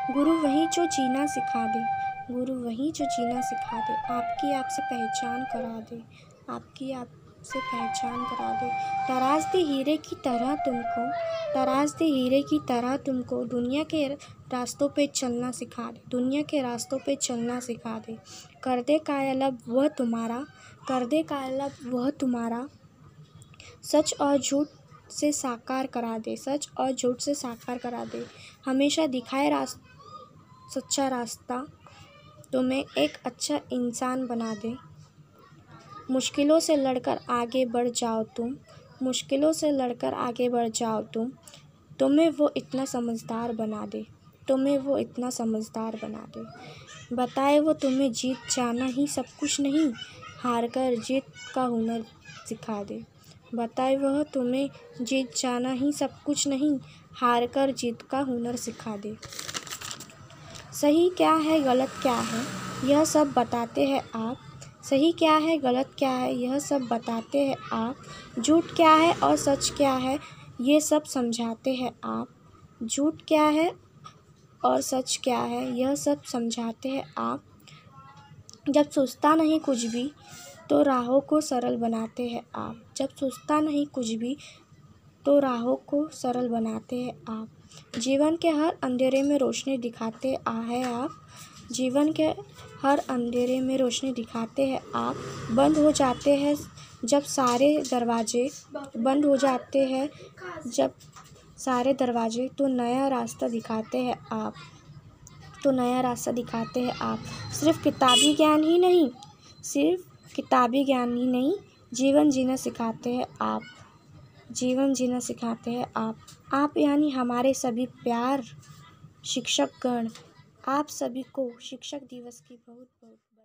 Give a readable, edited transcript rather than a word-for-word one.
गुरु वही जो जीना सिखा दे, गुरु वही जो जीना सिखा दे, आपकी आपसे पहचान करा दे, आपकी आपसे पहचान करा दे। तराश दे हीरे की तरह तुमको, तराश दे हीरे की तरह तुमको, दुनिया के रास्तों पे चलना सिखा दे, दुनिया के रास्तों पे चलना सिखा दे। कर दे कायल अब वह तुम्हारा, कर दे कायल अब वह तुम्हारा, सच और झूठ से साकार करा दे, सच और झूठ से साकार करा दे। हमेशा दिखाए सच्चा रास्ता, तुम्हें एक अच्छा इंसान बना दे। मुश्किलों से लड़कर आगे बढ़ जाओ तुम, मुश्किलों से लड़कर आगे बढ़ जाओ तुम, तुम्हें वो इतना समझदार बना दे, तुम्हें वो इतना समझदार बना दे। बताए वो तुम्हें जीत जाना ही सब कुछ नहीं, हार कर जीत का हुनर सिखा दे। बताए वह तुम्हें जीत जाना ही सब कुछ नहीं, हार कर जीत का हुनर सिखा दे। सही क्या है गलत क्या है यह सब बताते हैं आप, सही क्या है गलत क्या है यह सब बताते हैं आप, झूठ क्या है और सच क्या है ये सब समझाते हैं आप, झूठ क्या है और सच क्या है यह सब समझाते हैं आप। जब सोचता नहीं कुछ भी तो राहों को सरल बनाते हैं आप, जब सोचता नहीं कुछ भी तो राहों को सरल बनाते हैं आप। जीवन के हर अंधेरे में रोशनी दिखाते हैं आप, जीवन के हर अंधेरे में रोशनी दिखाते हैं आप। बंद हो जाते हैं जब सारे दरवाजे, बंद हो जाते हैं जब सारे दरवाजे, तो नया रास्ता दिखाते हैं आप, तो नया रास्ता दिखाते हैं आप। सिर्फ किताबी ज्ञान ही नहीं, सिर्फ किताबी ज्ञान ही नहीं, जीवन जीना सिखाते हैं आप, जीवन जीना सिखाते हैं आप यानी हमारे सभी प्यार शिक्षक गण, आप सभी को शिक्षक दिवस की बहुत बहुत